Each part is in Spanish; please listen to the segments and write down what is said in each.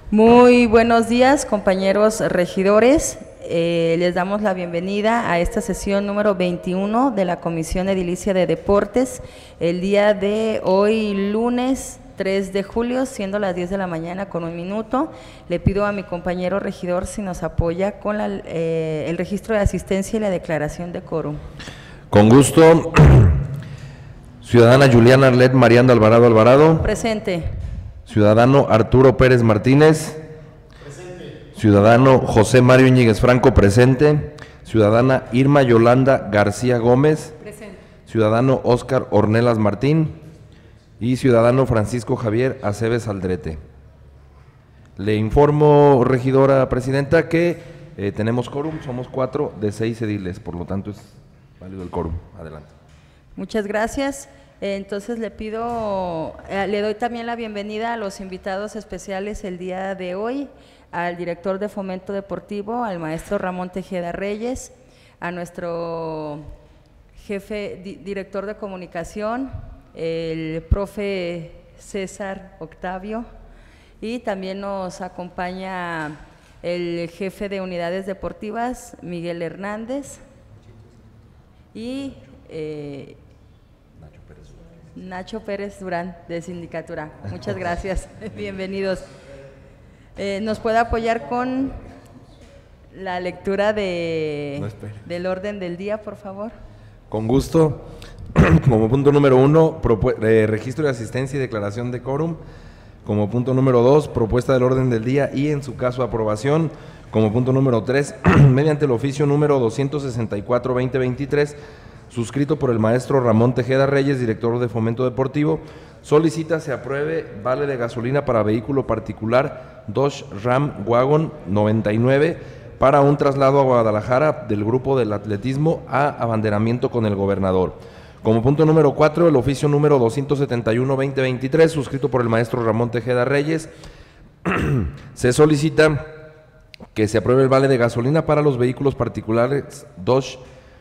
Muy buenos días, compañeros regidores. Les damos la bienvenida a esta sesión número 21 de la Comisión Edilicia de Deportes, el día de hoy, lunes 3 de julio, siendo las 10 de la mañana con 1 minuto. Le pido a mi compañero regidor si nos apoya con el registro de asistencia y la declaración de quórum. Con gusto. Ciudadana Juliana Arlet Mariano Alvarado Alvarado. Presente. Ciudadano Arturo Pérez Martínez. Presente. Ciudadano José Mario Íñiguez Franco, presente. Ciudadana Irma Yolanda García Gómez. Presente. Ciudadano Óscar Ornelas Martín. Y ciudadano Francisco Javier Aceves Aldrete. Le informo, regidora presidenta, que tenemos quórum, somos 4 de 6 ediles, por lo tanto es válido el quórum. Adelante. Muchas gracias. Entonces le doy también la bienvenida a los invitados especiales el día de hoy, al director de Fomento Deportivo, al maestro Ramón Tejeda Reyes, a nuestro jefe, director de comunicación, el profe César Octavio, y también nos acompaña el jefe de unidades deportivas, Miguel Hernández, y Nacho Pérez Durán, de Sindicatura. Muchas gracias, bienvenidos. ¿Nos puede apoyar con la lectura del orden del día, por favor? Con gusto. Como punto número 1, registro de asistencia y declaración de quórum. Como punto número 2, propuesta del orden del día y, en su caso, aprobación. Como punto número 3, mediante el oficio número 264-2023, suscrito por el maestro Ramón Tejeda Reyes, director de Fomento Deportivo, solicita se apruebe vale de gasolina para vehículo particular Dodge Ram Wagon 99 para un traslado a Guadalajara del grupo del atletismo a abanderamiento con el gobernador. Como punto número 4, el oficio número 271-2023, suscrito por el maestro Ramón Tejeda Reyes, se solicita que se apruebe el vale de gasolina para los vehículos particulares Dodge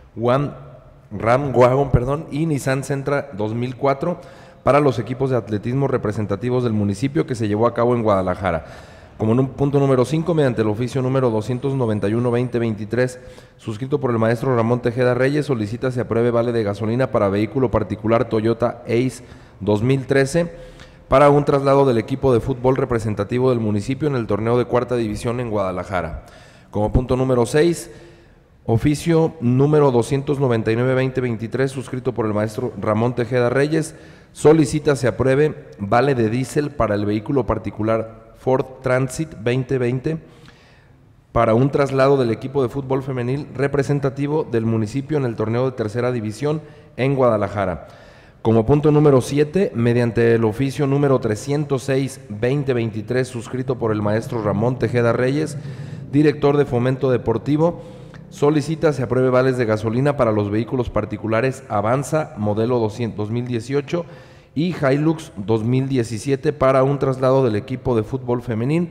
Ram Wagon, y Nissan Sentra 2004 para los equipos de atletismo representativos del municipio que se llevó a cabo en Guadalajara. Como punto número 5, mediante el oficio número 291-2023, suscrito por el maestro Ramón Tejeda Reyes, solicita se apruebe vale de gasolina para vehículo particular Toyota Ace 2013 para un traslado del equipo de fútbol representativo del municipio en el torneo de cuarta división en Guadalajara. Como punto número 6, oficio número 299-2023, suscrito por el maestro Ramón Tejeda Reyes, solicita se apruebe vale de diésel para el vehículo particular Ford Transit 2020 para un traslado del equipo de fútbol femenil representativo del municipio en el torneo de tercera división en Guadalajara. Como punto número 7, mediante el oficio número 306-2023, suscrito por el maestro Ramón Tejeda Reyes, director de Fomento Deportivo, solicita se apruebe vales de gasolina para los vehículos particulares Avanza modelo 2018 y Hilux 2017 para un traslado del equipo de fútbol femenil,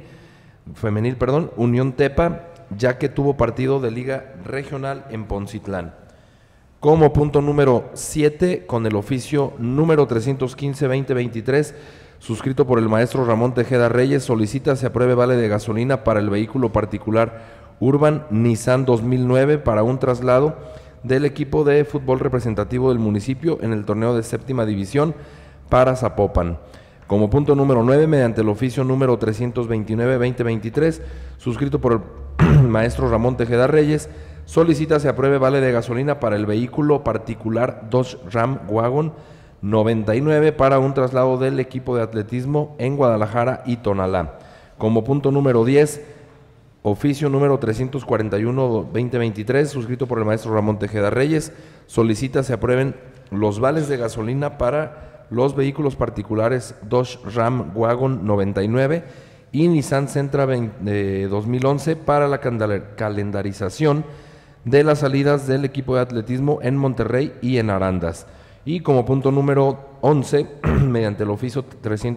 Unión Tepa, ya que tuvo partido de Liga Regional en Poncitlán. Como punto número 7, con el oficio número 315-2023, suscrito por el maestro Ramón Tejeda Reyes, solicita se apruebe vale de gasolina para el vehículo particular Urban Nissan 2009 para un traslado del equipo de fútbol representativo del municipio en el torneo de séptima división para Zapopan. Como punto número 9, mediante el oficio número 329-2023, suscrito por el maestro Ramón Tejeda Reyes, solicita se apruebe vale de gasolina para el vehículo particular Dodge Ram Wagon 99 para un traslado del equipo de atletismo en Guadalajara y Tonalá. Como punto número 10, oficio número 341-2023, suscrito por el maestro Ramón Tejeda Reyes, solicita se aprueben los vales de gasolina para los vehículos particulares Dodge Ram Wagon 99 y Nissan Sentra 2011 para la calendarización de las salidas del equipo de atletismo en Monterrey y en Arandas. Y como punto número 11, mediante el oficio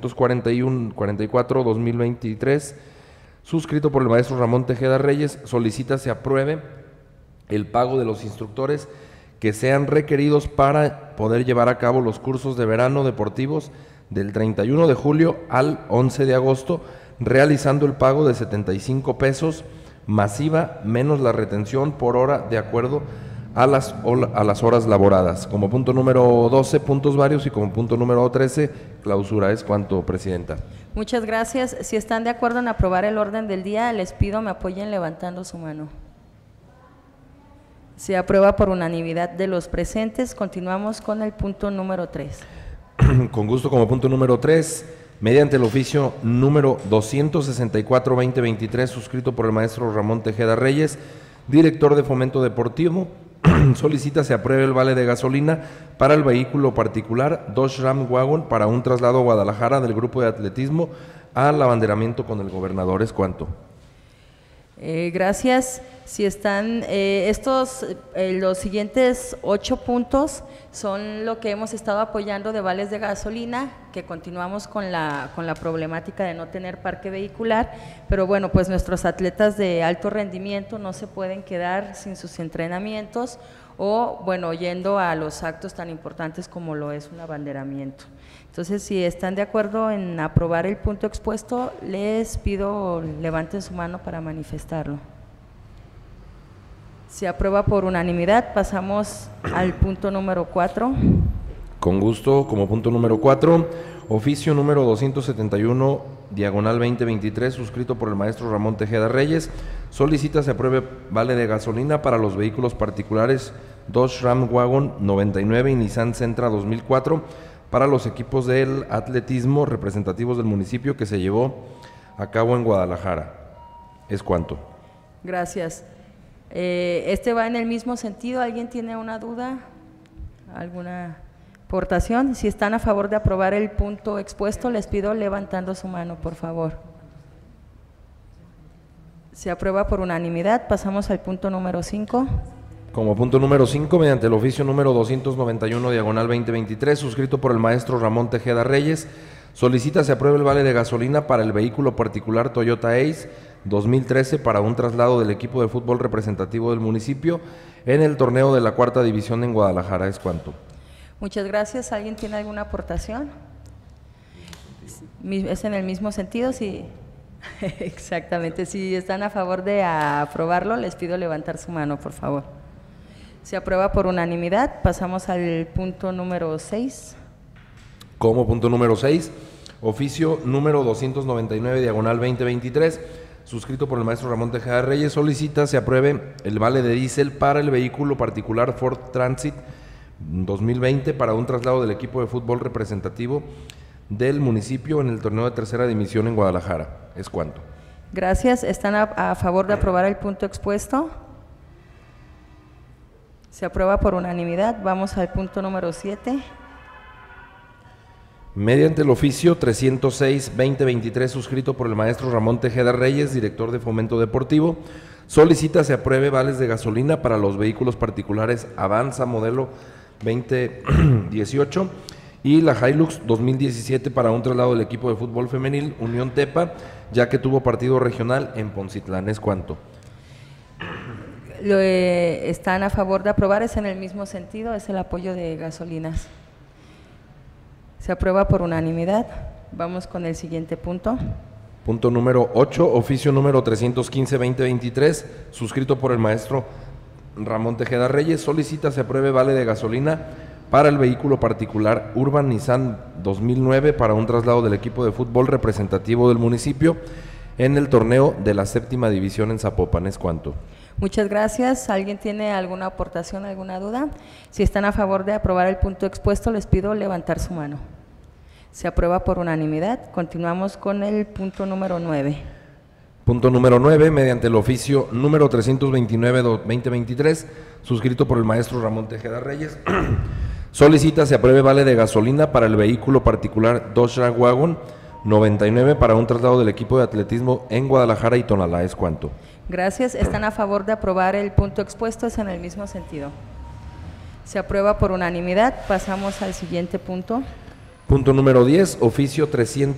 344-2023, suscrito por el maestro Ramón Tejeda Reyes, solicita se apruebe el pago de los instructores que sean requeridos para poder llevar a cabo los cursos de verano deportivos del 31 de julio al 11 de agosto realizando el pago de 75 pesos masiva menos la retención por hora de acuerdo a las horas laboradas. Como punto número 12, puntos varios, y como punto número 13, clausura. Es cuanto, Presidenta. Muchas gracias. Si están de acuerdo en aprobar el orden del día, les pido me apoyen levantando su mano. Se aprueba por unanimidad de los presentes. Continuamos con el punto número 3. Con gusto, como punto número 3, mediante el oficio número 264-2023, suscrito por el maestro Ramón Tejeda Reyes, director de Fomento Deportivo, solicita se apruebe el vale de gasolina para el vehículo particular Dodge Ram Wagon para un traslado a Guadalajara del grupo de atletismo al abanderamiento con el gobernador. Es cuanto. Gracias. Si están los siguientes 8 puntos son lo que hemos estado apoyando de vales de gasolina, que continuamos con la problemática de no tener parque vehicular, pero bueno, pues nuestros atletas de alto rendimiento no se pueden quedar sin sus entrenamientos o bueno, yendo a los actos tan importantes como lo es un abanderamiento. Entonces, si están de acuerdo en aprobar el punto expuesto, les pido levanten su mano para manifestarlo. Se aprueba por unanimidad. Pasamos al punto número 4. Con gusto, como punto número 4, oficio número 271, diagonal 2023, suscrito por el maestro Ramón Tejeda Reyes, solicita se apruebe vale de gasolina para los vehículos particulares Dodge Ram Wagon 99 y Nissan Sentra 2004 para los equipos del atletismo representativos del municipio que se llevó a cabo en Guadalajara. Es cuanto. Gracias. Este va en el mismo sentido. ¿Alguien tiene una duda? ¿Alguna aportación? Si están a favor de aprobar el punto expuesto, les pido levantando su mano, por favor. Se aprueba por unanimidad. Pasamos al punto número 5. Como punto número 5, mediante el oficio número 291, diagonal 2023, suscrito por el maestro Ramón Tejeda Reyes, solicita se apruebe el vale de gasolina para el vehículo particular Toyota Ace 2013 para un traslado del equipo de fútbol representativo del municipio en el torneo de la 4ª división en Guadalajara. Es cuanto. Muchas gracias. ¿Alguien tiene alguna aportación? ¿Es en el mismo sentido? Sí. Exactamente. Si están a favor de aprobarlo, les pido levantar su mano, por favor. Se aprueba por unanimidad. Pasamos al punto número 6. Como punto número 6, oficio número 299, diagonal 2023, suscrito por el maestro Ramón Tejeda Reyes, solicita se apruebe el vale de diésel para el vehículo particular Ford Transit 2020 para un traslado del equipo de fútbol representativo del municipio en el torneo de 3ª división en Guadalajara. Es cuanto. Gracias. ¿Están a favor de aprobar el punto expuesto? Se aprueba por unanimidad. Vamos al punto número 7. Mediante el oficio 306-2023, suscrito por el maestro Ramón Tejeda Reyes, director de Fomento Deportivo, solicita se apruebe vales de gasolina para los vehículos particulares Avanza modelo 2018 y la Hilux 2017 para un traslado del equipo de fútbol femenil Unión Tepa, ya que tuvo partido regional en Poncitlán. Es cuanto. Están a favor de aprobar, es en el mismo sentido, es el apoyo de gasolinas. Se aprueba por unanimidad. Vamos con el siguiente punto. Punto número 8, oficio número 315-2023, suscrito por el maestro Ramón Tejeda Reyes, solicita se apruebe vale de gasolina para el vehículo particular Urban Nissan 2009 para un traslado del equipo de fútbol representativo del municipio en el torneo de la 7ª división en Zapopan. Es cuanto. Muchas gracias. ¿Alguien tiene alguna aportación, alguna duda? Si están a favor de aprobar el punto expuesto, les pido levantar su mano. Se aprueba por unanimidad. Continuamos con el punto número 9. Punto número 9, mediante el oficio número 329-2023, suscrito por el maestro Ramón Tejeda Reyes, solicita se apruebe vale de gasolina para el vehículo particular Dodge Ram Wagon 99 para un traslado del equipo de atletismo en Guadalajara y Tonalá. Es cuanto. Gracias. ¿Están a favor de aprobar el punto expuesto? Es en el mismo sentido. Se aprueba por unanimidad. Pasamos al siguiente punto. Punto número 10, oficio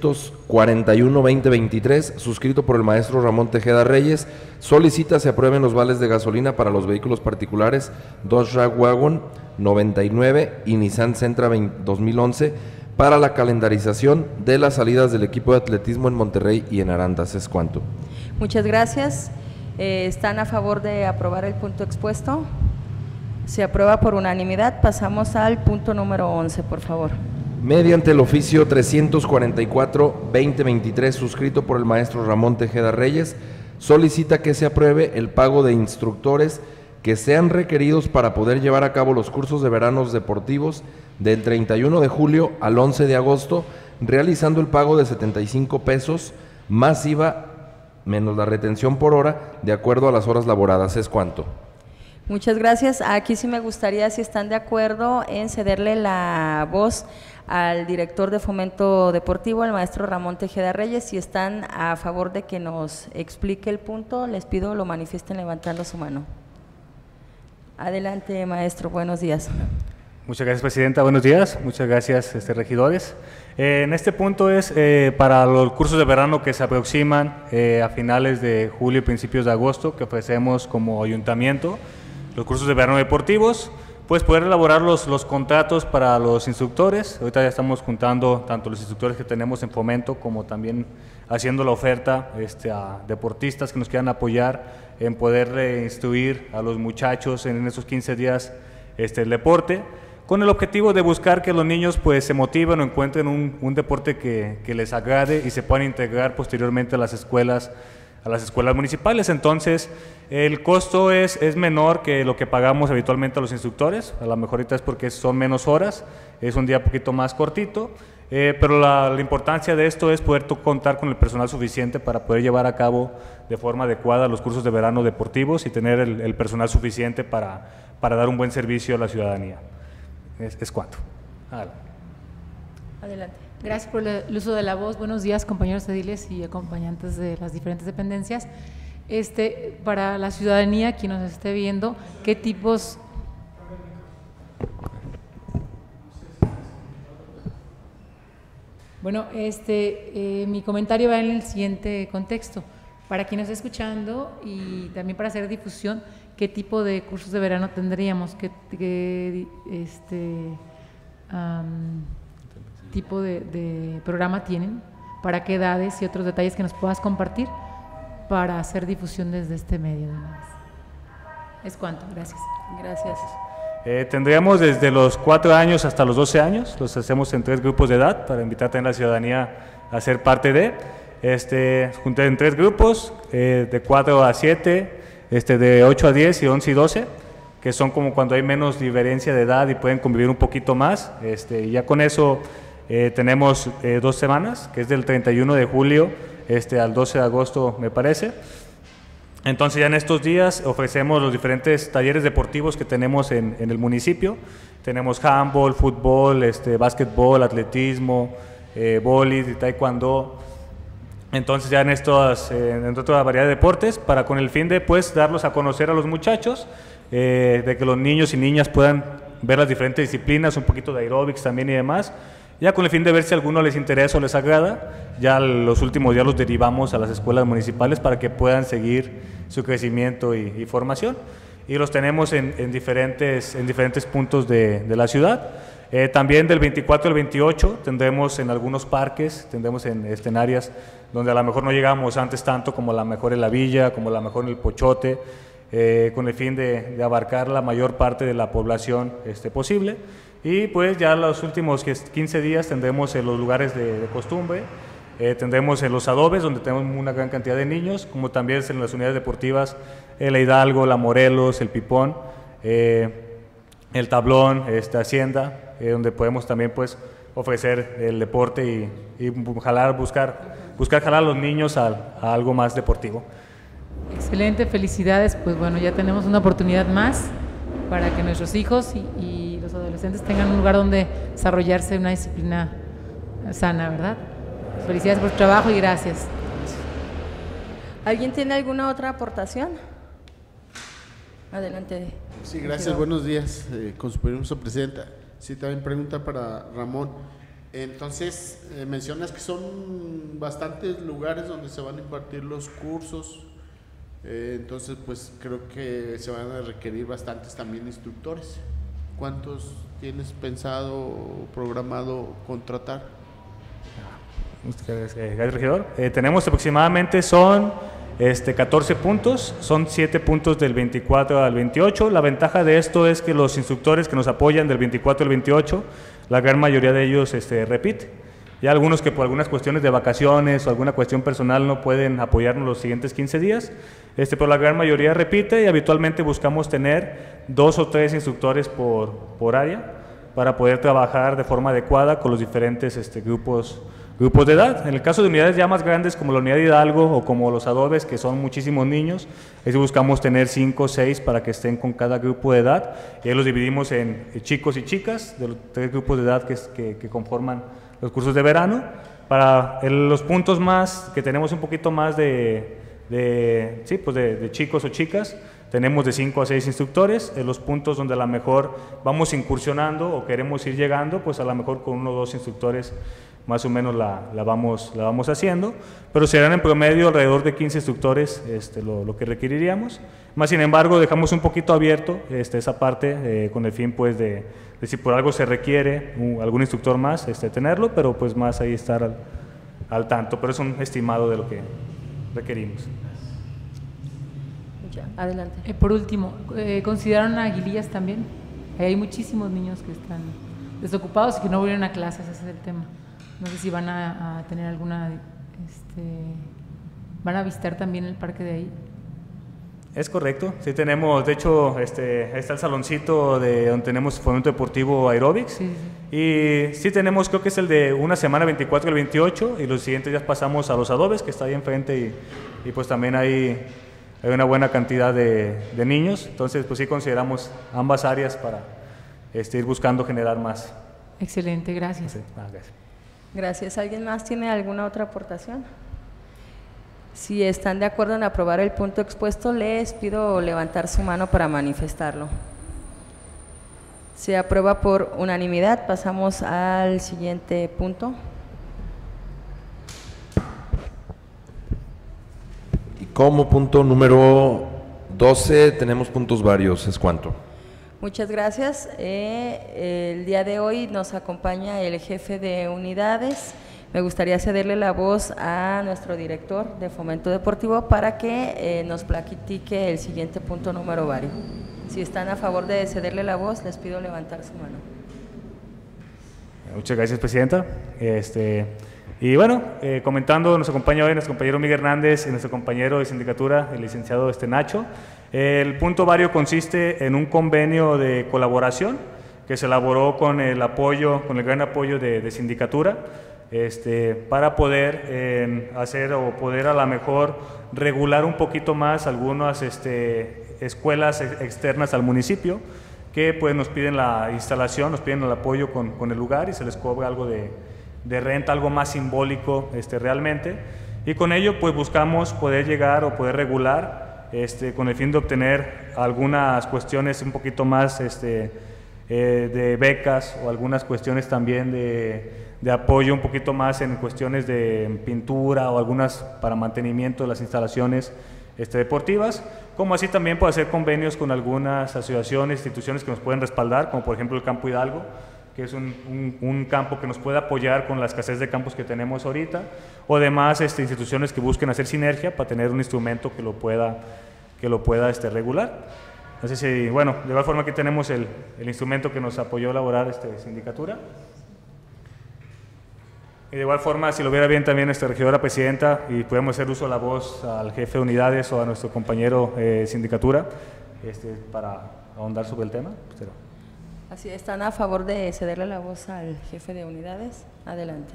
341-2023, suscrito por el maestro Ramón Tejeda Reyes, solicita se aprueben los vales de gasolina para los vehículos particulares Dodge Ram Wagon 99 y Nissan Sentra 2011 para la calendarización de las salidas del equipo de atletismo en Monterrey y en Arandas. ¿Es cuánto? Muchas gracias. ¿Están a favor de aprobar el punto expuesto? Se aprueba por unanimidad. Pasamos al punto número 11, por favor. Mediante el oficio 344-2023 suscrito por el maestro Ramón Tejeda Reyes, solicita que se apruebe el pago de instructores que sean requeridos para poder llevar a cabo los cursos de veranos deportivos del 31 de julio al 11 de agosto, realizando el pago de 75 pesos más IVA menos la retención por hora de acuerdo a las horas laboradas. ¿Es cuánto? Muchas gracias. Aquí sí me gustaría, si están de acuerdo, en cederle la voz al director de Fomento Deportivo, el maestro Ramón Tejeda Reyes. Si están a favor de que nos explique el punto, les pido lo manifiesten levantando su mano. Adelante, maestro. Buenos días. Muchas gracias, presidenta. Buenos días. Muchas gracias, regidores. En este punto es para los cursos de verano que se aproximan a finales de julio y principios de agosto, que ofrecemos como ayuntamiento, los cursos de verano deportivos, pues poder elaborar los contratos para los instructores. Ahorita ya estamos juntando tanto los instructores que tenemos en Fomento como también haciendo la oferta a deportistas que nos quieran apoyar en poder instruir a los muchachos en esos 15 días el deporte, con el objetivo de buscar que los niños pues se motiven o encuentren un deporte que les agrade y se puedan integrar posteriormente a las escuelas municipales. Entonces el costo es menor que lo que pagamos habitualmente a los instructores. A lo mejor ahorita es porque son menos horas, es un día un poquito más cortito, pero la importancia de esto es poder contar con el personal suficiente para poder llevar a cabo de forma adecuada los cursos de verano deportivos y tener el personal suficiente para dar un buen servicio a la ciudadanía. Es cuanto. Adelante. Gracias por el uso de la voz. Buenos días, compañeros ediles y acompañantes de las diferentes dependencias. Para la ciudadanía, quien nos esté viendo, ¿qué tipos? Bueno, mi comentario va en el siguiente contexto. Para quien nos esté escuchando y también para hacer difusión, ¿qué tipo de cursos de verano tendríamos? ¿Qué tipo de programa tienen? ¿Para qué edades y otros detalles que nos puedas compartir para hacer difusión desde este medio de una vez? Es cuanto. Gracias. Gracias. Tendríamos desde los 4 años hasta los 12 años, los hacemos en 3 grupos de edad para invitar también a la ciudadanía a ser parte de, junté en 3 grupos, de 4 a 7, de 8 a 10 y 11 y 12, que son como cuando hay menos diferencia de edad y pueden convivir un poquito más, y ya con eso tenemos 2 semanas, que es del 31 de julio al 12 de agosto me parece. Entonces ya en estos días ofrecemos los diferentes talleres deportivos que tenemos en el municipio. Tenemos handball, fútbol, básquetbol, atletismo, vóley, taekwondo. Entonces ya en otra variedad de deportes, para con el fin de pues darlos a conocer a los muchachos, de que los niños y niñas puedan ver las diferentes disciplinas, un poquito de aeróbics también y demás. Ya con el fin de ver si a alguno les interesa o les agrada, ya los últimos días los derivamos a las escuelas municipales para que puedan seguir su crecimiento y formación. Y los tenemos en diferentes puntos de la ciudad. También del 24 al 28 tendremos en algunos parques, tendremos en áreas donde a lo mejor no llegamos antes tanto, como a lo mejor en la Villa, como a lo mejor en el Pochote, con el fin de abarcar la mayor parte de la población posible. Y pues ya los últimos 15 días tendremos en los lugares de costumbre, tendremos en los adobes, donde tenemos una gran cantidad de niños, como también en las unidades deportivas, la Hidalgo, la Morelos, el Pipón, el Tablón, Hacienda, donde podemos también pues ofrecer el deporte y buscar jalar a los niños a algo más deportivo. Excelente, felicidades. Pues bueno, ya tenemos una oportunidad más para que nuestros hijos y los adolescentes tengan un lugar donde desarrollarse una disciplina sana, ¿verdad? Felicidades por tu trabajo y gracias. ¿Alguien tiene alguna otra aportación? Adelante. Sí, gracias, buenos días, con su permiso, presidenta. Sí, también pregunta para Ramón. Entonces, mencionas que son bastantes lugares donde se van a impartir los cursos, entonces pues creo que se van a requerir bastantes también instructores. ¿cuántos tienes pensado o programado contratar? Gracias, regidor. Tenemos aproximadamente, son 14 puntos, son 7 puntos del 24 al 28. La ventaja de esto es que los instructores que nos apoyan del 24 al 28, la gran mayoría de ellos repite. Y algunos que por algunas cuestiones de vacaciones o alguna cuestión personal no pueden apoyarnos los siguientes 15 días, pero la gran mayoría repite y habitualmente buscamos tener 2 o 3 instructores por área para poder trabajar de forma adecuada con los diferentes grupos de edad. En el caso de unidades ya más grandes como la unidad de Hidalgo o como los adobes, que son muchísimos niños, ahí buscamos tener 5 o 6 para que estén con cada grupo de edad, y ahí los dividimos en chicos y chicas, de los 3 grupos de edad que conforman los cursos de verano. Para los puntos más, que tenemos un poquito más de chicos o chicas, tenemos de 5 a 6 instructores. En los puntos donde a lo mejor vamos incursionando o queremos ir llegando, pues a lo mejor con 1 o 2 instructores más o menos la vamos haciendo, pero serán en promedio alrededor de 15 instructores lo que requeriríamos. Más sin embargo, dejamos un poquito abierto esa parte con el fin pues de si por algo se requiere algún instructor más, tenerlo, pero pues más ahí estar al tanto, pero es un estimado de lo que requerimos. Ya, adelante. Por último, ¿consideraron a Aguilillas también? Hay muchísimos niños que están desocupados y que no vienen a clases, ese es el tema. No sé si van a tener alguna, van a visitar también el parque de ahí. Es correcto, sí tenemos, de hecho, está el saloncito donde tenemos fomento deportivo aeróbics, sí. Y sí tenemos, creo que es el de una semana 24 al 28, y los siguientes días pasamos a los adobes, que está ahí enfrente, y pues también hay una buena cantidad de niños, entonces pues sí consideramos ambas áreas para ir buscando generar más. Excelente, gracias. Sí, gracias. Gracias. ¿Alguien más tiene alguna otra aportación? Si están de acuerdo en aprobar el punto expuesto, les pido levantar su mano para manifestarlo. Se aprueba por unanimidad. Pasamos al siguiente punto. Y como punto número 12 tenemos puntos varios. ¿Es cuánto? Muchas gracias. El día de hoy nos acompaña el jefe de unidades. Me gustaría cederle la voz a nuestro director de Fomento Deportivo para que nos platique el siguiente punto número vario. Si están a favor de cederle la voz, les pido levantar su mano. Muchas gracias, presidenta. Y bueno, comentando, nos acompaña hoy nuestro compañero Miguel Hernández y nuestro compañero de sindicatura, el licenciado Nacho. El punto vario consiste en un convenio de colaboración que se elaboró con el gran apoyo de sindicatura, para poder hacer o poder a lo mejor regular un poquito más algunas escuelas externas al municipio que pues nos piden la instalación, nos piden el apoyo con el lugar y se les cobra algo de renta, algo más simbólico realmente, y con ello pues buscamos poder llegar o poder regular con el fin de obtener algunas cuestiones un poquito más de becas o algunas cuestiones también de apoyo un poquito más en cuestiones de pintura o algunas para mantenimiento de las instalaciones deportivas, como así también puede hacer convenios con algunas asociaciones, instituciones que nos pueden respaldar, como por ejemplo el Campo Hidalgo, que es un campo que nos puede apoyar con la escasez de campos que tenemos ahorita, o demás instituciones que busquen hacer sinergia para tener un instrumento que lo pueda regular. No sé si, bueno, de igual forma aquí tenemos el instrumento que nos apoyó a elaborar sindicatura. Y de igual forma, si lo viera bien también nuestra regidora presidenta, y podemos hacer uso de la voz al jefe de unidades o a nuestro compañero sindicatura, para ahondar sobre el tema. Pero. Así, ¿están a favor de cederle la voz al jefe de unidades? Adelante.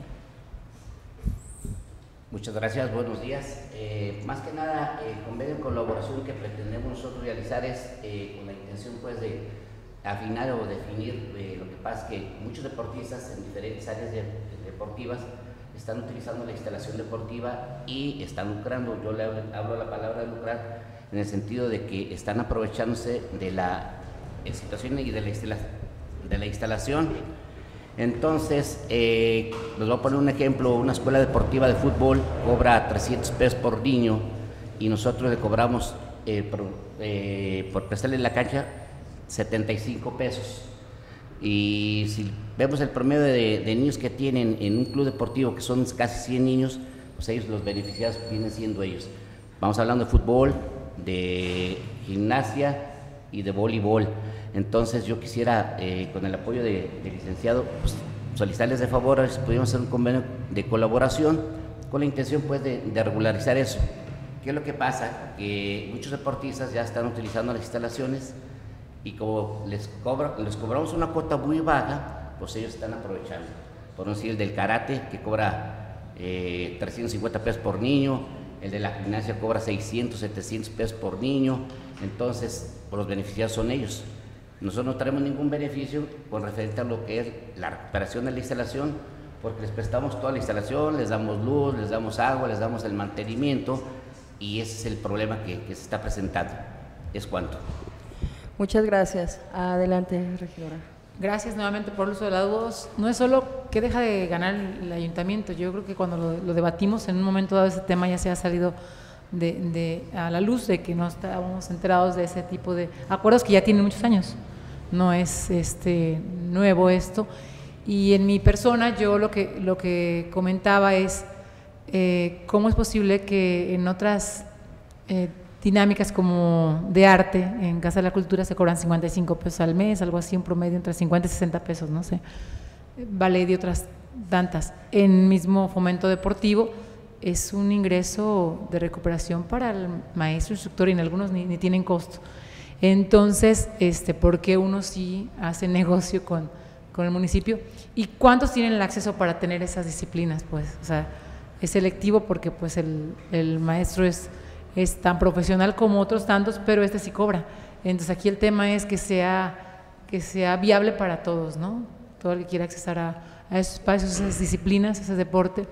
Muchas gracias, buenos días. Más que nada, el convenio de colaboración que pretendemos nosotros realizar es con la intención pues de afinar o definir. Lo que pasa es que muchos deportistas en diferentes áreas deportivas están utilizando la instalación deportiva y están lucrando. Yo le hablo la palabra de lucrar en el sentido de que están aprovechándose de la situación y de la instalación. Entonces, les voy a poner un ejemplo. Una escuela deportiva de fútbol cobra 300 pesos por niño y nosotros le cobramos por prestarle la cancha 75 pesos. y si vemos el promedio de niños que tienen en un club deportivo, que son casi 100 niños, pues ellos, los beneficiados vienen siendo ellos. Vamos hablando de fútbol, de gimnasia y de voleibol. Entonces yo quisiera, con el apoyo del licenciado, pues, solicitarles de favor a ver si pudiéramos hacer un convenio de colaboración con la intención pues de regularizar eso. ¿Qué es lo que pasa? Que muchos deportistas ya están utilizando las instalaciones y como les cobramos una cuota muy baja, pues ellos están aprovechando. Por no decir el del karate, que cobra 350 pesos por niño, el de la gimnasia cobra 600, 700 pesos por niño, entonces pues, los beneficiados son ellos. Nosotros no tenemos ningún beneficio con referente a lo que es la recuperación de la instalación, porque les prestamos toda la instalación, les damos luz, les damos agua, les damos el mantenimiento, y ese es el problema que se está presentando. Es cuanto. Muchas gracias. Adelante, regidora. Gracias nuevamente por el uso de la voz. No es solo que deja de ganar el ayuntamiento, yo creo que cuando lo debatimos en un momento dado ese tema ya se ha salido a la luz de que no estábamos enterados de ese tipo de acuerdos que ya tienen muchos años. No es nuevo esto. Y en mi persona yo lo que comentaba es cómo es posible que en otras dinámicas como de arte, en Casa de la Cultura se cobran 55 pesos al mes, algo así, un promedio entre 50 y 60 pesos, no sé, ballet y otras tantas. En mismo fomento deportivo es un ingreso de recuperación para el maestro instructor y en algunos ni tienen costo. Entonces, ¿por qué uno sí hace negocio con el municipio? ¿Y cuántos tienen el acceso para tener esas disciplinas? Pues, o sea, es selectivo porque pues el maestro es tan profesional como otros tantos, pero sí cobra. Entonces aquí el tema es que sea viable para todos, ¿no? Todo el que quiera accesar a esos espacios, esas disciplinas, ese deporte.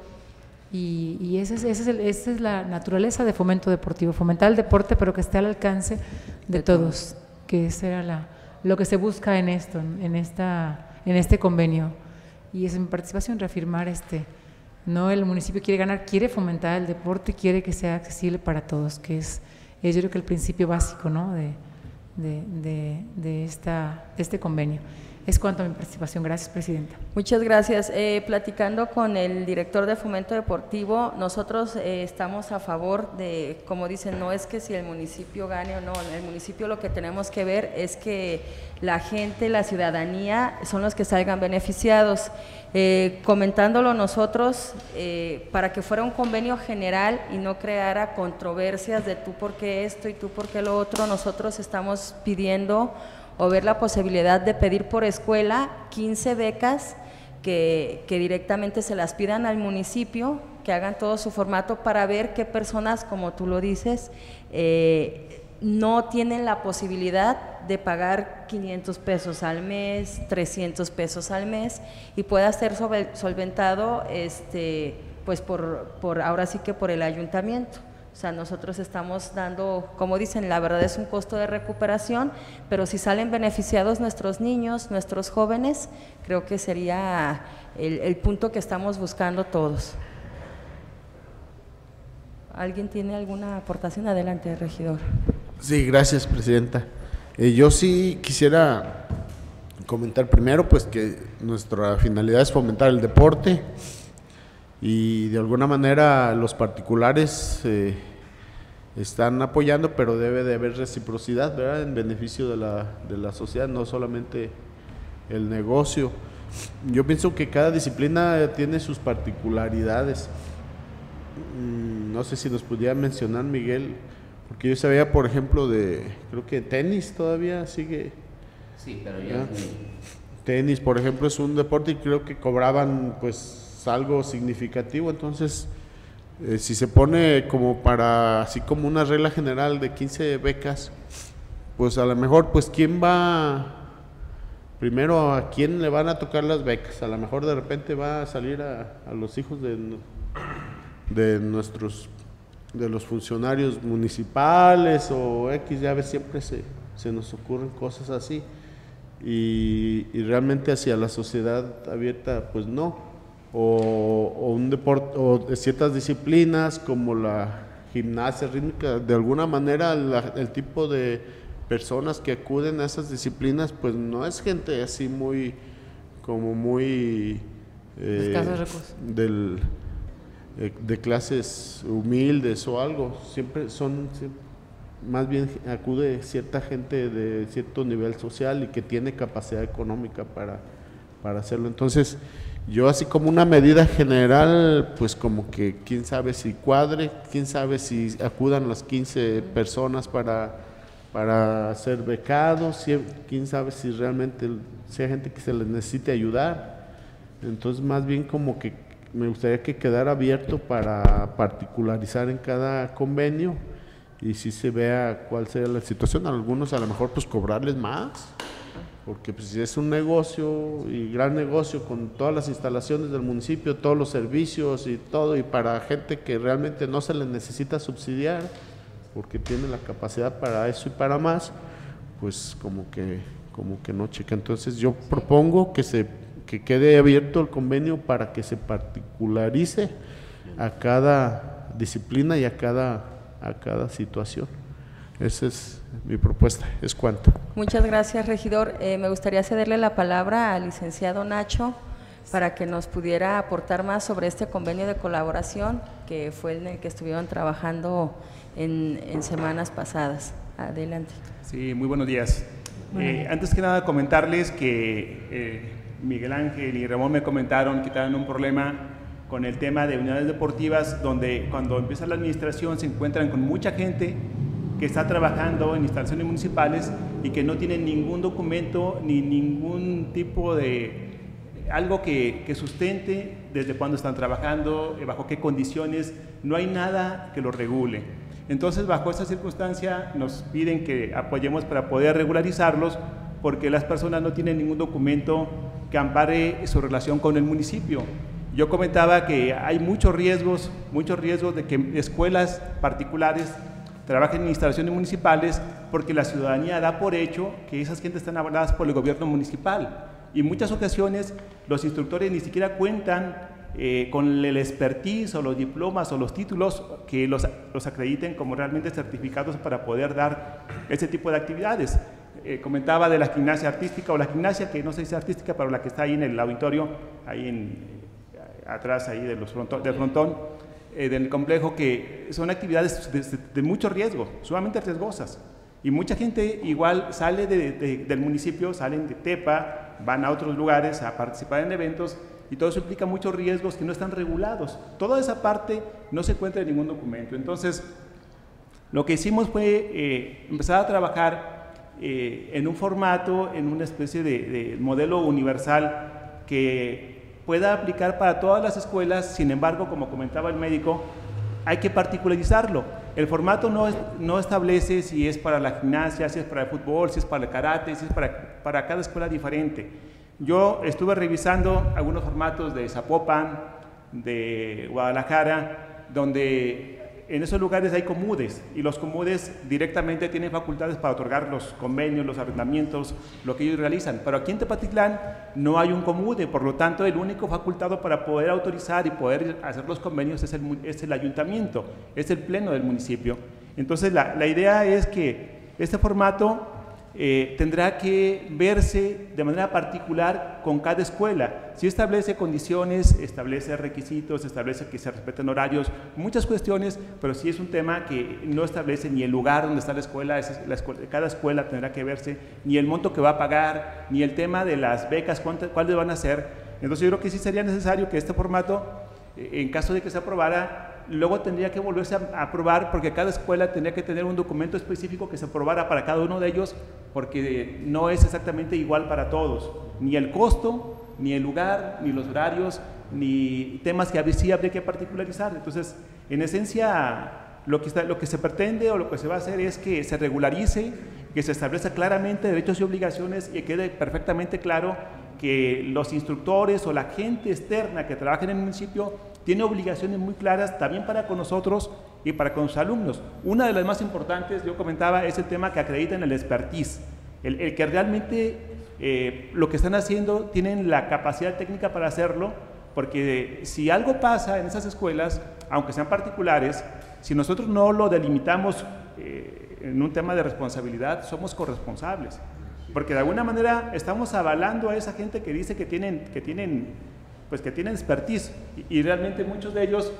Y esa es la naturaleza de fomento deportivo, fomentar el deporte, pero que esté al alcance de todos, que ese era lo que se busca en esto, en este convenio. Y es mi participación, reafirmar no el municipio quiere ganar, quiere fomentar el deporte, quiere que sea accesible para todos, que es yo creo que el principio básico, ¿no? de este convenio. Es cuanto a mi participación. Gracias, presidenta. Muchas gracias. Platicando con el director de Fomento Deportivo, nosotros estamos a favor de, como dicen, no es que si el municipio gane o no, el municipio lo que tenemos que ver es que la gente, la ciudadanía, son los que salgan beneficiados. Comentándolo nosotros, para que fuera un convenio general y no creara controversias de tú por qué esto y tú por qué lo otro, nosotros estamos pidiendo o ver la posibilidad de pedir por escuela 15 becas que directamente se las pidan al municipio, que hagan todo su formato para ver qué personas, como tú lo dices, no tienen la posibilidad de pagar 500 pesos al mes, 300 pesos al mes y pueda ser solventado pues por ahora sí que por el ayuntamiento. O sea, nosotros estamos dando, como dicen, la verdad es un costo de recuperación, pero si salen beneficiados nuestros niños, nuestros jóvenes, creo que sería el punto que estamos buscando todos. ¿Alguien tiene alguna aportación? Adelante, regidor. Sí, gracias, presidenta. Yo sí quisiera comentar primero pues que nuestra finalidad es fomentar el deporte y de alguna manera los particulares están apoyando, pero debe de haber reciprocidad, ¿verdad?, en beneficio de la sociedad, no solamente el negocio. Yo pienso que cada disciplina tiene sus particularidades. No sé si nos pudiera mencionar, Miguel, porque yo sabía, por ejemplo, creo que tenis todavía sigue. Sí, pero ya. Tenis, por ejemplo, es un deporte y creo que cobraban pues algo significativo, entonces si se pone como así como una regla general de 15 becas, pues a lo mejor pues primero a quién le van a tocar las becas, a lo mejor de repente va a salir a los hijos de los funcionarios municipales o X, ya ves, siempre se nos ocurren cosas así y realmente hacia la sociedad abierta pues no. O un deporte o de ciertas disciplinas como la gimnasia rítmica, de alguna manera el tipo de personas que acuden a esas disciplinas, pues no es gente así muy escasos recursos, de clases humildes o algo. Más bien acude cierta gente de cierto nivel social y que tiene capacidad económica para hacerlo. Entonces, yo así como una medida general, pues como que quién sabe si cuadre, quién sabe si acudan las 15 personas para ser becados, quién sabe si realmente sea gente que se les necesite ayudar. Entonces, más bien como que me gustaría que quedara abierto para particularizar en cada convenio y si se vea cuál sea la situación. A algunos a lo mejor pues cobrarles más, porque pues si es un negocio y gran negocio con todas las instalaciones del municipio, todos los servicios y todo, y para gente que realmente no se les necesita subsidiar porque tiene la capacidad para eso y para más, pues como que no checa. Entonces yo propongo que quede abierto el convenio para que se particularice a cada disciplina y a cada situación. Esa es mi propuesta. Es cuanto. Muchas gracias, regidor. Me gustaría cederle la palabra al licenciado Nacho para que nos pudiera aportar más sobre este convenio de colaboración que fue en el que estuvieron trabajando en semanas pasadas. Adelante. Sí, muy buenos días. Antes que nada comentarles que Miguel Ángel y Ramón me comentaron que estaban un problema con el tema de unidades deportivas, donde cuando empieza la administración se encuentran con mucha gente que está trabajando en instalaciones municipales y que no tienen ningún documento ni ningún tipo de algo que sustente desde cuándo están trabajando, bajo qué condiciones, no hay nada que lo regule. Entonces, bajo esa circunstancia, nos piden que apoyemos para poder regularizarlos, porque las personas no tienen ningún documento que ampare su relación con el municipio. Yo comentaba que hay muchos riesgos de que escuelas particulares trabajen en instalaciones municipales porque la ciudadanía da por hecho que esas gentes están avaladas por el gobierno municipal. Y en muchas ocasiones los instructores ni siquiera cuentan con el expertise o los diplomas o los títulos que los acrediten como realmente certificados para poder dar ese tipo de actividades. Comentaba de la gimnasia artística o la gimnasia que no se dice artística, pero la que está ahí en el auditorio, ahí atrás ahí del frontón del complejo, que son actividades de mucho riesgo, sumamente riesgosas. Y mucha gente igual sale del municipio, salen de Tepa, van a otros lugares a participar en eventos y todo eso implica muchos riesgos que no están regulados. Toda esa parte no se encuentra en ningún documento. Entonces, lo que hicimos fue empezar a trabajar en un formato, en una especie de modelo universal que pueda aplicar para todas las escuelas. Sin embargo, como comentaba el médico, hay que particularizarlo. El formato no establece si es para la gimnasia, si es para el fútbol, si es para el karate, si es para cada escuela diferente. Yo estuve revisando algunos formatos de Zapopan, de Guadalajara, donde en esos lugares hay comudes y los comudes directamente tienen facultades para otorgar los convenios, los arrendamientos, lo que ellos realizan. Pero aquí en Tepatitlán no hay un comude, por lo tanto el único facultado para poder autorizar y poder hacer los convenios es el ayuntamiento, es el pleno del municipio. Entonces la idea es que este formato tendrá que verse de manera particular con cada escuela. Si establece condiciones, establece requisitos, establece que se respeten horarios, muchas cuestiones, pero sí es un tema que no establece ni el lugar donde está la escuela, cada escuela tendrá que verse, ni el monto que va a pagar, ni el tema de las becas, cuáles van a ser. Entonces yo creo que sí sería necesario que este formato, en caso de que se aprobara, luego tendría que volverse a aprobar, porque cada escuela tendría que tener un documento específico que se aprobara para cada uno de ellos, porque no es exactamente igual para todos, ni el costo, ni el lugar, ni los horarios, ni temas que sí habría que particularizar. Entonces, en esencia, lo que se pretende o lo que se va a hacer es que se regularice, que se establezca claramente derechos y obligaciones y quede perfectamente claro que los instructores o la gente externa que trabaja en el municipio tiene obligaciones muy claras también para con nosotros y para con los alumnos. Una de las más importantes, yo comentaba, es el tema que acreditan el expertise, el que realmente lo que están haciendo tienen la capacidad técnica para hacerlo, porque si algo pasa en esas escuelas, aunque sean particulares, si nosotros no lo delimitamos en un tema de responsabilidad somos corresponsables, porque de alguna manera estamos avalando a esa gente que dice que tienen expertise y realmente muchos de ellos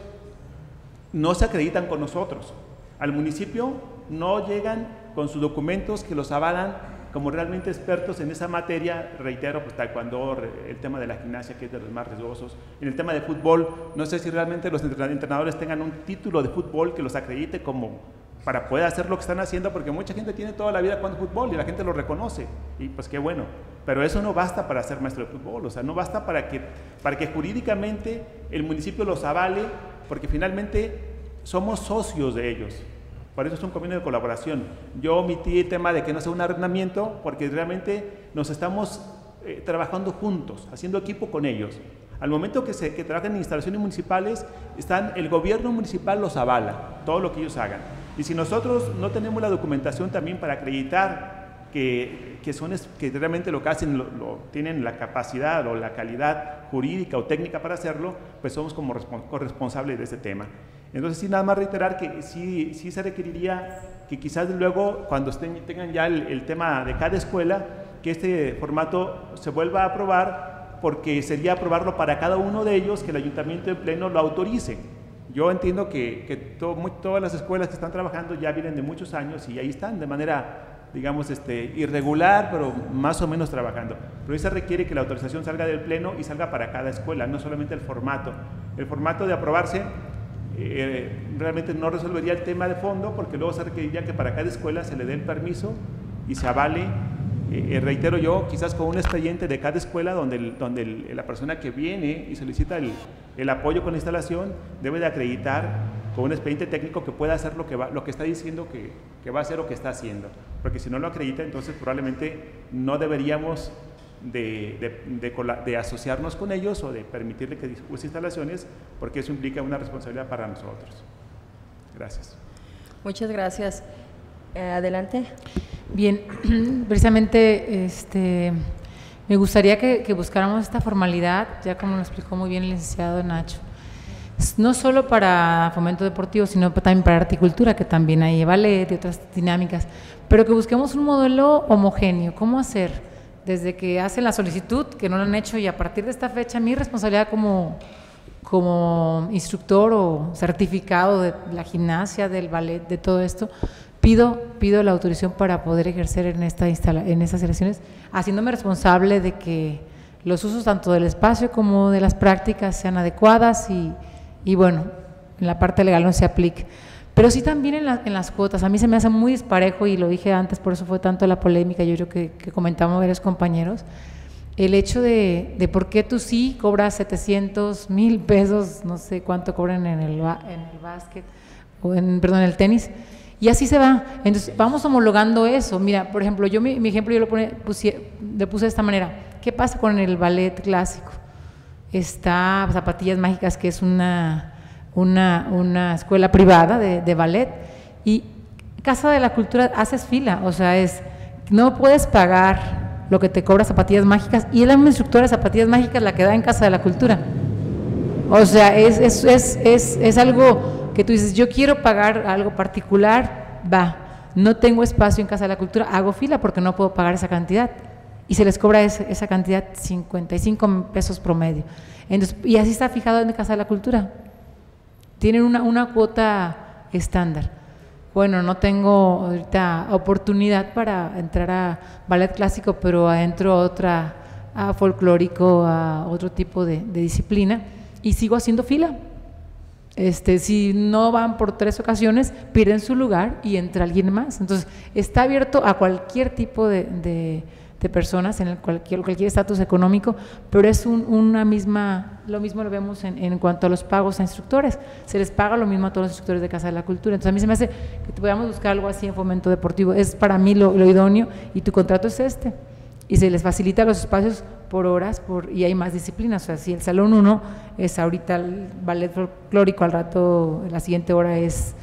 no se acreditan con nosotros. Al municipio no llegan con sus documentos que los avalan como realmente expertos en esa materia. Reitero, pues taekwondo, el tema de la gimnasia, que es de los más riesgosos. En el tema de fútbol, no sé si realmente los entrenadores tengan un título de fútbol que los acredite como para poder hacer lo que están haciendo, porque mucha gente tiene toda la vida jugando fútbol y la gente lo reconoce, y pues qué bueno, pero eso no basta para ser maestro de fútbol, o sea, no basta para que jurídicamente el municipio los avale, porque finalmente somos socios de ellos. Por eso es un convenio de colaboración. Yo omití el tema de que no sea un arrendamiento, porque realmente nos estamos trabajando juntos, haciendo equipo con ellos. Al momento que trabajan en instalaciones municipales, el gobierno municipal los avala, todo lo que ellos hagan. Y si nosotros no tenemos la documentación también para acreditar que realmente lo que hacen tienen la capacidad o la calidad jurídica o técnica para hacerlo, pues somos como corresponsables de ese tema. Entonces, sí, nada más reiterar que sí se requeriría que quizás luego, cuando tengan ya el tema de cada escuela, que este formato se vuelva a aprobar, porque sería aprobarlo para cada uno de ellos, que el ayuntamiento en pleno lo autorice. Yo entiendo que todas las escuelas que están trabajando ya vienen de muchos años y ahí están de manera, digamos, irregular, pero más o menos trabajando. Pero ahí se requiere que la autorización salga del pleno y salga para cada escuela, no solamente el formato. El formato de aprobarse realmente no resolvería el tema de fondo, porque luego se requeriría que para cada escuela se le dé el permiso y se avale, reitero yo, quizás con un expediente de cada escuela donde la persona que viene y solicita el apoyo con la instalación debe de acreditar con un expediente técnico que pueda hacer lo que está diciendo que va a hacer o que está haciendo, porque si no lo acredita, entonces probablemente no deberíamos de asociarnos con ellos o de permitirle que use instalaciones, porque eso implica una responsabilidad para nosotros. Gracias. Muchas gracias. Adelante. Bien, precisamente me gustaría que buscáramos esta formalidad, ya como nos explicó muy bien el licenciado Nacho, no solo para fomento deportivo, sino también para articultura, que también hay ballet y otras dinámicas, pero que busquemos un modelo homogéneo. ¿Cómo hacer? Desde que hacen la solicitud, que no lo han hecho, y a partir de esta fecha, mi responsabilidad como instructor o certificado de la gimnasia, del ballet, de todo esto, pido la autorización para poder ejercer en estas instalaciones, haciéndome responsable de que los usos tanto del espacio como de las prácticas sean adecuadas y bueno, en la parte legal no se aplique. Pero sí también en las cuotas, a mí se me hace muy disparejo, y lo dije antes, por eso fue tanto la polémica, yo creo que comentamos varios compañeros, el hecho de por qué tú sí cobras 700,000 pesos, no sé cuánto cobran en el básquet, en el tenis, y así se va. Entonces vamos homologando eso. Mira, por ejemplo, yo mi ejemplo yo lo puse de esta manera. ¿Qué pasa con el ballet clásico? Está Zapatillas Mágicas, que es una escuela privada de ballet, y Casa de la Cultura haces fila, o sea, no puedes pagar lo que te cobra Zapatillas Mágicas, y es la misma instructora de Zapatillas Mágicas la que da en Casa de la Cultura. O sea, es algo que tú dices, yo quiero pagar algo particular, no tengo espacio en Casa de la Cultura, hago fila porque no puedo pagar esa cantidad, y se les cobra esa cantidad, 55 pesos promedio. Entonces, y así está fijado en Casa de la Cultura. Tienen una cuota estándar. Bueno, no tengo ahorita oportunidad para entrar a ballet clásico, pero entro a folclórico, a otro tipo de disciplina, y sigo haciendo fila. Si no van por 3 ocasiones, piden su lugar y entra alguien más. Entonces, está abierto a cualquier tipo de personas, en cualquier estatus económico, pero es lo mismo lo vemos en cuanto a los pagos a instructores. Se les paga lo mismo a todos los instructores de Casa de la Cultura. Entonces, a mí se me hace que podamos buscar algo así en fomento deportivo. Es para mí lo idóneo, y tu contrato es y se les facilita los espacios por horas, y hay más disciplinas. O sea, si el salón 1 es ahorita el ballet folclórico, al rato, la siguiente hora es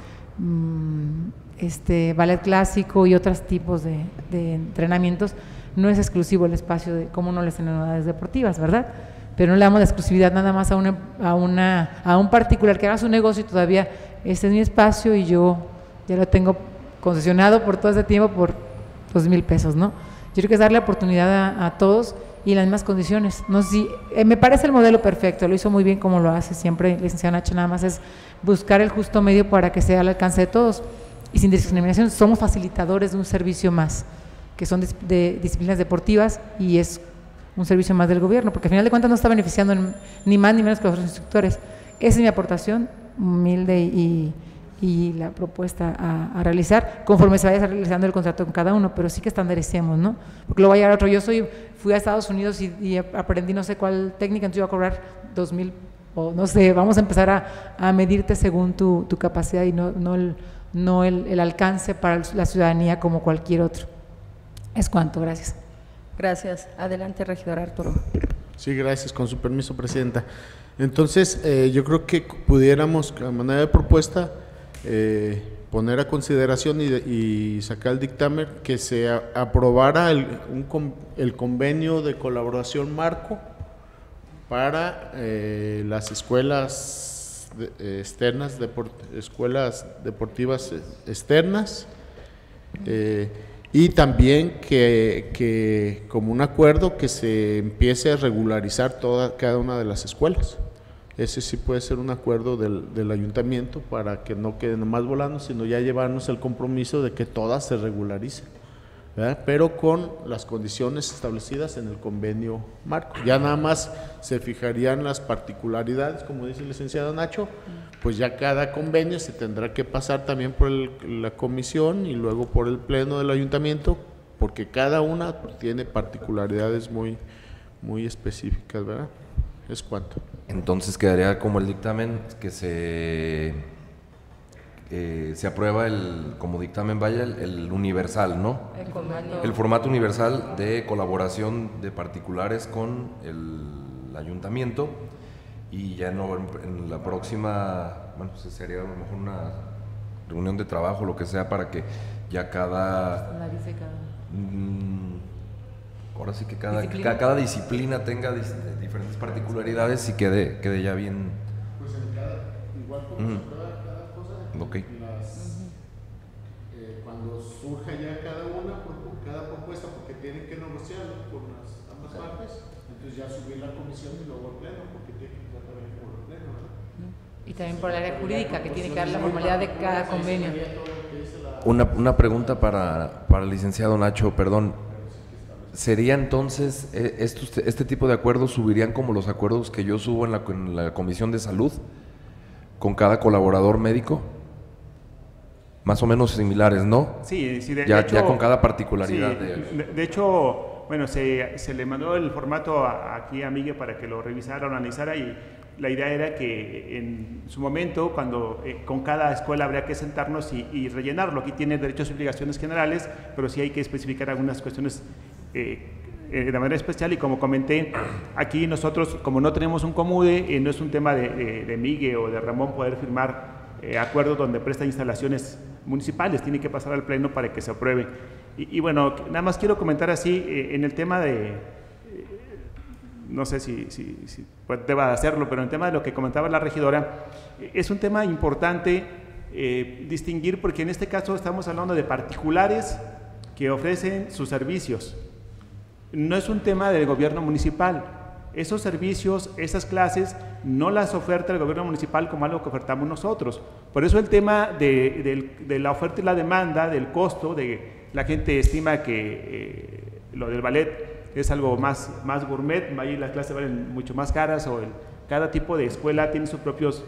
ballet clásico y otros tipos de entrenamientos, no es exclusivo el espacio como no las unidades deportivas, ¿verdad? Pero no le damos la exclusividad nada más a un particular que haga su negocio y todavía este es mi espacio y yo ya lo tengo concesionado por todo ese tiempo por 2,000 pesos, ¿no? Yo creo que es darle oportunidad a todos y en las mismas condiciones. No sé si, me parece el modelo perfecto, lo hizo muy bien como lo hace siempre, licenciada Nacho, nada más es buscar el justo medio para que sea al alcance de todos y sin discriminación. Somos facilitadores de un servicio más, que son de disciplinas deportivas y es un servicio más del gobierno, porque al final de cuentas no está beneficiando ni más ni menos que los instructores. Esa es mi aportación humilde y la propuesta a realizar conforme se vaya realizando el contrato con cada uno, pero sí que estandaricemos, ¿no? Porque luego va a llegar otro. Fui a Estados Unidos y aprendí no sé cuál técnica, entonces yo voy a cobrar 2,000 o no sé, vamos a empezar a medirte según tu capacidad y no el alcance para la ciudadanía como cualquier otro. Es cuanto, gracias. Gracias. Adelante, regidor Arturo. Sí, gracias. Con su permiso, presidenta. Entonces, yo creo que pudiéramos, a manera de propuesta, poner a consideración y sacar el dictamen que se aprobara el convenio de colaboración marco para las escuelas externas, escuelas deportivas externas, y también que como un acuerdo que se empiece a regularizar cada una de las escuelas. Ese sí puede ser un acuerdo del ayuntamiento para que no quede nomás volando, sino ya llevarnos el compromiso de que todas se regularicen, ¿verdad? Pero con las condiciones establecidas en el convenio marco. Ya nada más se fijarían las particularidades, como dice el licenciado Nacho, pues ya cada convenio se tendrá que pasar también por la comisión y luego por el pleno del ayuntamiento, porque cada una tiene particularidades muy específicas, ¿verdad? Es cuanto. Entonces quedaría como el dictamen que se aprueba como dictamen, vaya, el universal, ¿no? El formato universal de colaboración de particulares con el ayuntamiento, y ya no en la próxima, bueno, pues sería a lo mejor una reunión de trabajo, lo que sea, para que ya ahora sí que cada disciplina tenga diferentes particularidades y quede ya bien. Pues igual como se prueba cada cosa, okay. Cuando surja ya cada una, cada propuesta, porque tienen que negociarlo con ambas partes, entonces ya subir la comisión y luego el pleno, porque tiene que tratar por el pleno, ¿verdad? Y también por el área jurídica, que tiene que dar la formalidad de cada convenio. Una pregunta para el licenciado Nacho, perdón. ¿Sería entonces, este tipo de acuerdos subirían como los acuerdos que yo subo en la Comisión de Salud con cada colaborador médico? Más o menos similares, ¿no? Sí, de ya, hecho, ya con cada particularidad. Sí, de hecho, bueno, se le mandó el formato aquí a Miguel para que lo revisara, lo analizara, y la idea era que en su momento, cuando con cada escuela habría que sentarnos y rellenarlo. Aquí tiene derechos y obligaciones generales, pero sí hay que especificar algunas cuestiones de manera especial, y como comenté, aquí nosotros, como no tenemos un comude, no es un tema de Miguel o de Ramón poder firmar acuerdos donde presta instalaciones municipales, tiene que pasar al pleno para que se apruebe. Y bueno, nada más quiero comentar así, en el tema de, no sé si deba hacerlo, pero en el tema de lo que comentaba la regidora, es un tema importante distinguir, porque en este caso estamos hablando de particulares que ofrecen sus servicios. No es un tema del gobierno municipal. Esos servicios, esas clases, no las oferta el gobierno municipal como algo que ofertamos nosotros. Por eso el tema de la oferta y la demanda, del costo, la gente estima que lo del ballet es algo más gourmet, ahí las clases valen mucho más caras, o cada tipo de escuela tiene sus propios,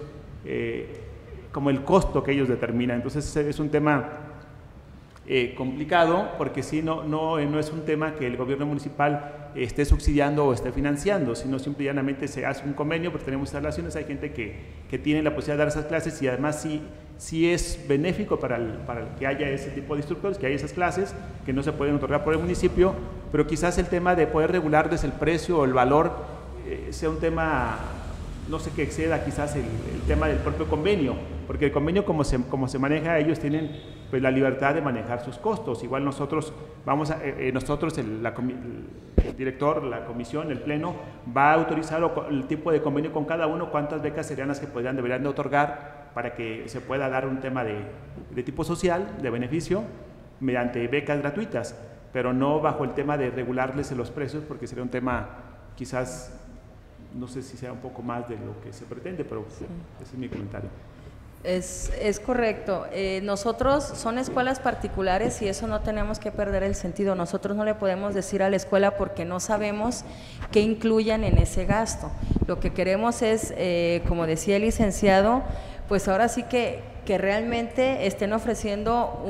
como el costo que ellos determinan. Entonces es un tema complicado, porque sí, no es un tema que el gobierno municipal esté subsidiando o esté financiando, sino simplemente y llanamente se hace un convenio, porque tenemos instalaciones, hay gente que tiene la posibilidad de dar esas clases, y además sí es benéfico para el que haya ese tipo de instructores, que haya esas clases que no se pueden otorgar por el municipio, pero quizás el tema de poder regularles el precio o el valor sea un tema, no sé, que exceda quizás el tema del propio convenio, porque el convenio como se maneja, ellos tienen pues la libertad de manejar sus costos. Igual nosotros el director, la comisión, el pleno, va a autorizar el tipo de convenio con cada uno, cuántas becas serían las que deberían de otorgar para que se pueda dar un tema de tipo social, de beneficio, mediante becas gratuitas, pero no bajo el tema de regularles los precios, porque sería un tema quizás, no sé si sea un poco más de lo que se pretende, pero sí, ese es mi comentario. Es correcto. Nosotros son escuelas particulares y eso no tenemos que perder el sentido. Nosotros no le podemos decir a la escuela porque no sabemos qué incluyan en ese gasto. Lo que queremos es, como decía el licenciado, pues ahora sí que realmente estén ofreciendo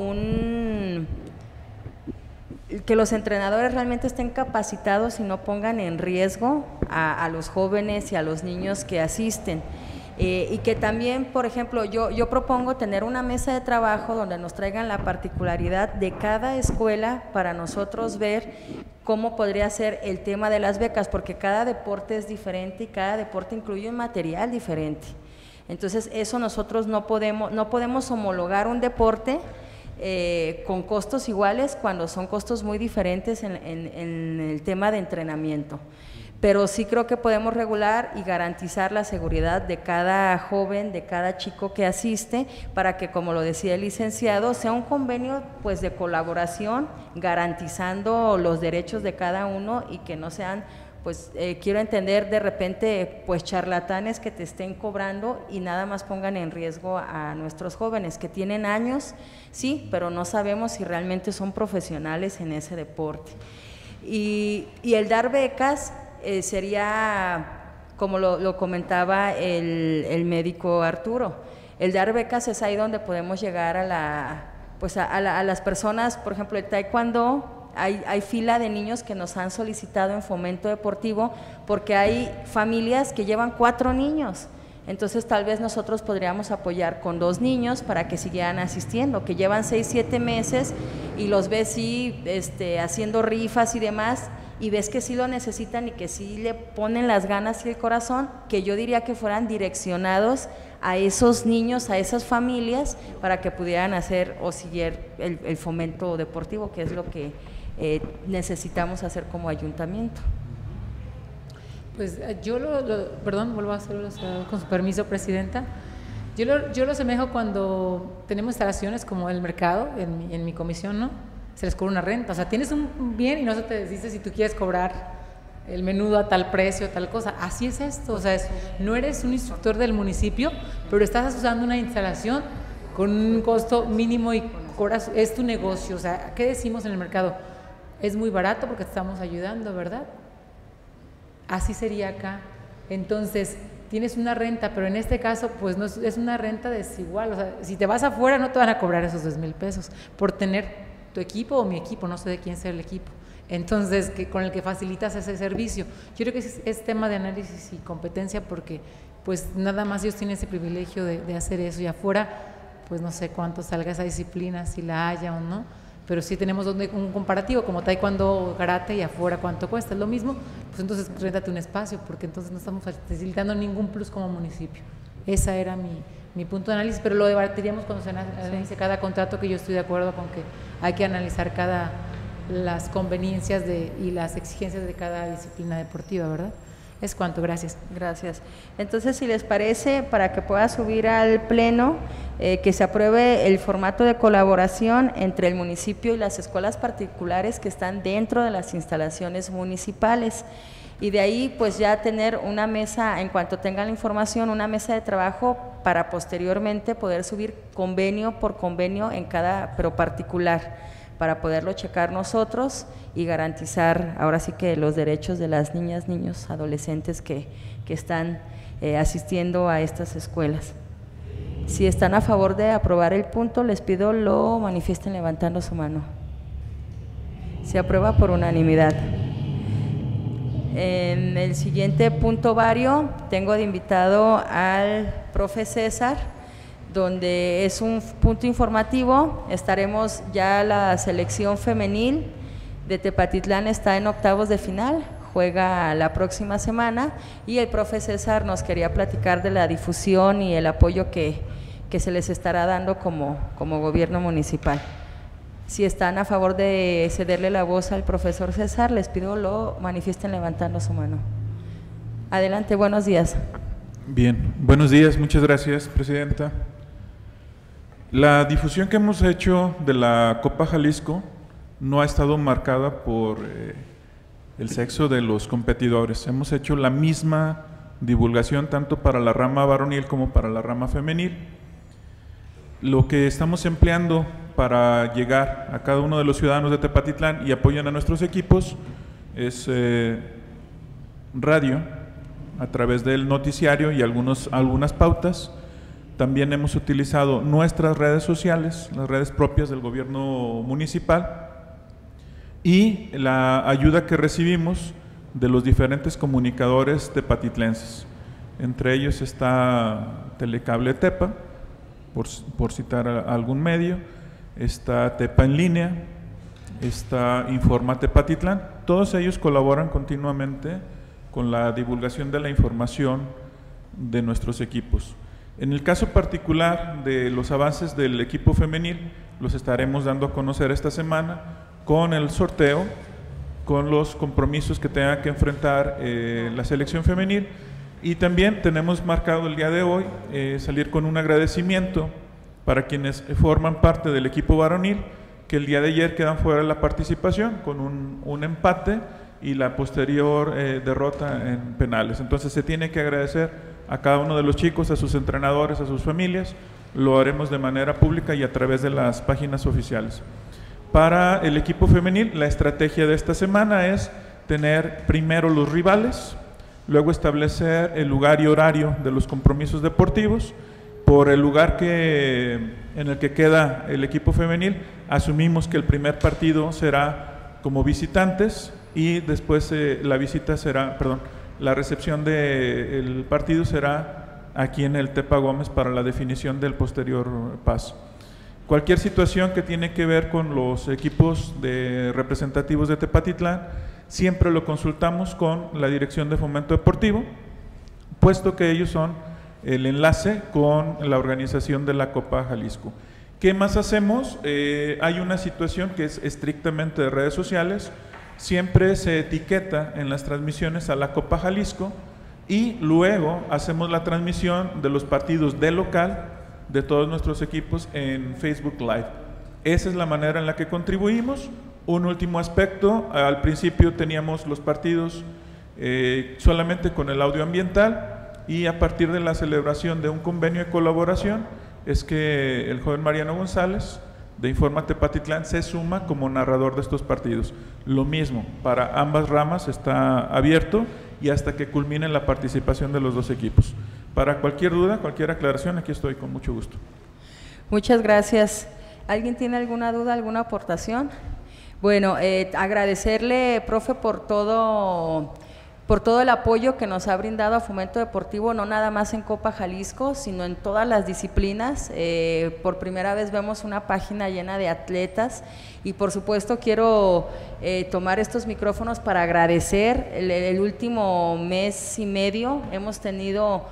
que los entrenadores realmente estén capacitados y no pongan en riesgo a los jóvenes y a los niños que asisten. Y que también, por ejemplo, yo propongo tener una mesa de trabajo donde nos traigan la particularidad de cada escuela para nosotros ver cómo podría ser el tema de las becas, porque cada deporte es diferente y cada deporte incluye un material diferente. Entonces, eso nosotros no podemos homologar un deporte con costos iguales cuando son costos muy diferentes en el tema de entrenamiento. Pero sí creo que podemos regular y garantizar la seguridad de cada joven, de cada chico que asiste, para que, como lo decía el licenciado, sea un convenio pues de colaboración, garantizando los derechos de cada uno y que no sean, pues quiero entender de repente pues charlatanes que te estén cobrando y nada más pongan en riesgo a nuestros jóvenes que tienen años, sí, pero no sabemos si realmente son profesionales en ese deporte. Y el dar becas sería, como lo comentaba el médico Arturo, el dar becas es ahí donde podemos llegar a las personas. Por ejemplo, el taekwondo, hay fila de niños que nos han solicitado en fomento deportivo porque hay familias que llevan 4 niños. Entonces tal vez nosotros podríamos apoyar con 2 niños para que siguieran asistiendo, que llevan 6, 7 meses y los ves sí, haciendo rifas y demás, y ves que sí lo necesitan y que sí le ponen las ganas y el corazón, que yo diría que fueran direccionados a esos niños, a esas familias, para que pudieran hacer o seguir el fomento deportivo, que es lo que necesitamos hacer como ayuntamiento. Pues yo perdón, vuelvo a hacerlo con su permiso, presidenta. Yo lo asemejo cuando tenemos instalaciones como el mercado, en mi comisión, ¿no? Se les cobra una renta, o sea, tienes un bien y no se te dice si tú quieres cobrar el menudo a tal precio, tal cosa. Así es esto, o sea, no eres un instructor del municipio, pero estás usando una instalación con un costo mínimo y cobras, es tu negocio. O sea, ¿qué decimos en el mercado? Es muy barato porque te estamos ayudando, ¿verdad? Así sería acá. Entonces, tienes una renta, pero en este caso, pues no es una renta desigual. O sea, si te vas afuera no te van a cobrar esos 2,000 pesos por tener tu equipo o mi equipo, no sé de quién sea el equipo. Entonces, con el que facilitas ese servicio. Yo creo que es tema de análisis y competencia, porque pues nada más ellos tienen ese privilegio de hacer eso, y afuera, pues no sé cuánto salga esa disciplina, si la haya o no, pero sí tenemos un comparativo, como taekwondo o karate, y afuera cuánto cuesta, es lo mismo, pues entonces réntate un espacio, porque entonces no estamos facilitando ningún plus como municipio. Esa era mi punto de análisis, pero lo debatiríamos cuando se analice cada contrato, que yo estoy de acuerdo con que hay que analizar las conveniencias y las exigencias de cada disciplina deportiva, ¿verdad? Es cuanto, gracias. Gracias. Entonces, si les parece, para que pueda subir al pleno, que se apruebe el formato de colaboración entre el municipio y las escuelas particulares que están dentro de las instalaciones municipales. Y de ahí pues ya tener una mesa, en cuanto tengan la información, una mesa de trabajo para posteriormente poder subir convenio por convenio en cada, pero particular, para poderlo checar nosotros y garantizar ahora sí que los derechos de las niñas, niños, adolescentes que están asistiendo a estas escuelas. Si están a favor de aprobar el punto, les pido lo manifiesten levantando su mano. Se aprueba por unanimidad. En el siguiente punto vario tengo de invitado al profe César, donde es un punto informativo. Estaremos ya, la selección femenil de Tepatitlán está en octavos de final, juega la próxima semana, y el profe César nos quería platicar de la difusión y el apoyo que se les estará dando como gobierno municipal. Si están a favor de cederle la voz al profesor César, les pido lo manifiesten levantando su mano. Adelante, buenos días. Bien, buenos días, muchas gracias, presidenta. La difusión que hemos hecho de la Copa Jalisco no ha estado marcada por el sexo de los competidores. Hemos hecho la misma divulgación tanto para la rama varonil como para la rama femenil. Lo que estamos empleando para llegar a cada uno de los ciudadanos de Tepatitlán y apoyan a nuestros equipos es radio, a través del noticiario y algunas pautas. También hemos utilizado nuestras redes sociales, las redes propias del gobierno municipal, y la ayuda que recibimos de los diferentes comunicadores tepatitlenses. Entre ellos está Telecable Tepa, por citar algún medio, está Tepa en línea, está Informa Tepatitlán. Todos ellos colaboran continuamente con la divulgación de la información de nuestros equipos. En el caso particular de los avances del equipo femenil, los estaremos dando a conocer esta semana con el sorteo, con los compromisos que tenga que enfrentar la selección femenil, y también tenemos marcado el día de hoy salir con un agradecimiento para quienes forman parte del equipo varonil, que el día de ayer quedan fuera de la participación con un empate y la posterior derrota en penales. Entonces se tiene que agradecer a cada uno de los chicos, a sus entrenadores, a sus familias. Lo haremos de manera pública y a través de las páginas oficiales. Para el equipo femenil, la estrategia de esta semana es tener primero los rivales, luego establecer el lugar y horario de los compromisos deportivos. Por el lugar en el que queda el equipo femenil, asumimos que el primer partido será como visitantes y después la recepción del partido será aquí en el Tepa Gómez para la definición del posterior paso. Cualquier situación que tiene que ver con los equipos representativos de Tepatitlán, siempre lo consultamos con la Dirección de Fomento Deportivo, puesto que ellos son el enlace con la organización de la Copa Jalisco. ¿Qué más hacemos? Hay una situación que es estrictamente de redes sociales. Siempre se etiqueta en las transmisiones a la Copa Jalisco y luego hacemos la transmisión de los partidos de local de todos nuestros equipos en Facebook Live. Esa es la manera en la que contribuimos. Un último aspecto: al principio teníamos los partidos solamente con el audio ambiental, y a partir de la celebración de un convenio de colaboración es que el joven Mariano González de Informa Tepatitlán se suma como narrador de estos partidos. Lo mismo, para ambas ramas está abierto y hasta que culmine la participación de los dos equipos. Para cualquier duda, cualquier aclaración, aquí estoy con mucho gusto. Muchas gracias. ¿Alguien tiene alguna duda, alguna aportación? Bueno, agradecerle, profe, por todo el apoyo que nos ha brindado a Fomento Deportivo, no nada más en Copa Jalisco, sino en todas las disciplinas. Por primera vez vemos una página llena de atletas y por supuesto quiero tomar estos micrófonos para agradecer. El último mes y medio hemos tenido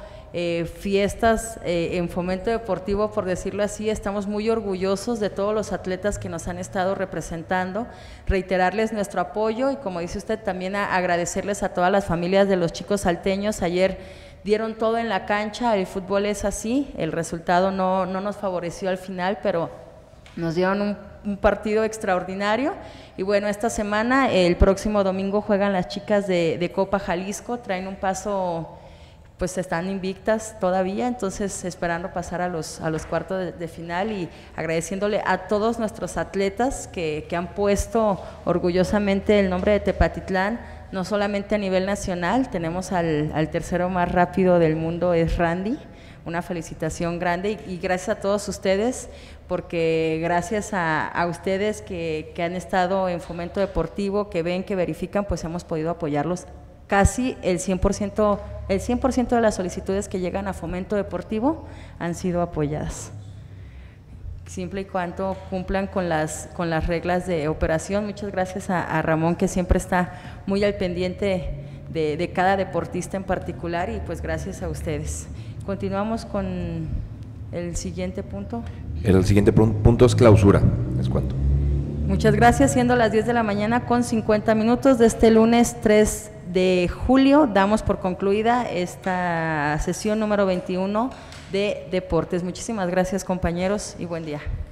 fiestas en Fomento Deportivo, por decirlo así. Estamos muy orgullosos de todos los atletas que nos han estado representando, reiterarles nuestro apoyo y, como dice usted, también agradecerles a todas las familias de los chicos salteños. Ayer dieron todo en la cancha, el fútbol es así, el resultado no nos favoreció al final, pero nos dieron un partido extraordinario. Y bueno, esta semana, el próximo domingo juegan las chicas de Copa Jalisco, traen un paso, pues están invictas todavía, entonces esperando pasar a los cuartos de final y agradeciéndole a todos nuestros atletas que han puesto orgullosamente el nombre de Tepatitlán, no solamente a nivel nacional. Tenemos al tercero más rápido del mundo, es Randy. Una felicitación grande y gracias a todos ustedes, porque gracias a ustedes que han estado en Fomento Deportivo, que ven, que verifican, pues hemos podido apoyarlos. Casi el 100% de las solicitudes que llegan a Fomento Deportivo han sido apoyadas, siempre y cuando cumplan con las reglas de operación. Muchas gracias a Ramón, que siempre está muy al pendiente de cada deportista en particular, y pues gracias a ustedes. Continuamos con el siguiente punto. El siguiente punto es clausura. ¿Es cuánto? Muchas gracias, siendo las 10 de la mañana con 50 minutos de este lunes 3 de julio damos por concluida esta sesión número 21 de deportes. Muchísimas gracias, compañeros, y buen día.